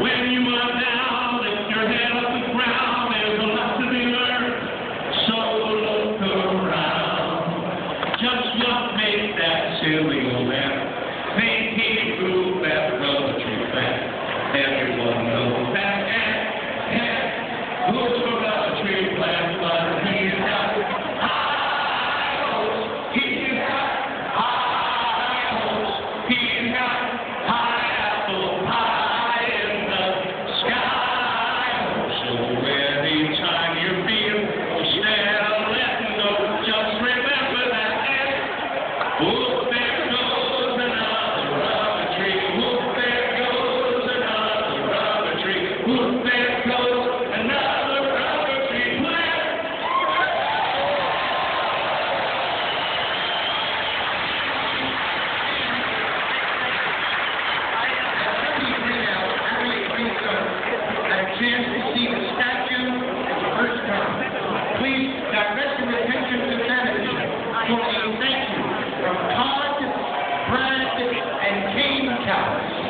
When you are down, lift your head off the ground. There's a lot to be learned, so look around. Just what made that silly old man think he grew that rubber tree plant? Everyone knows that ant who's a rubber tree plant, but he's got high hopes. He's got high hopes. He's got high apple pie in the sky. So anytime you feel still letting go, just remember that ant. Whoop, there goes another rubber tree. Whoop, there goes another rubber tree. Whoop, there goes another rubber tree plant. Chance to see the statue for the first time. Please direct your attention to television for a thank you from Todd, Brad, and Kane Towers.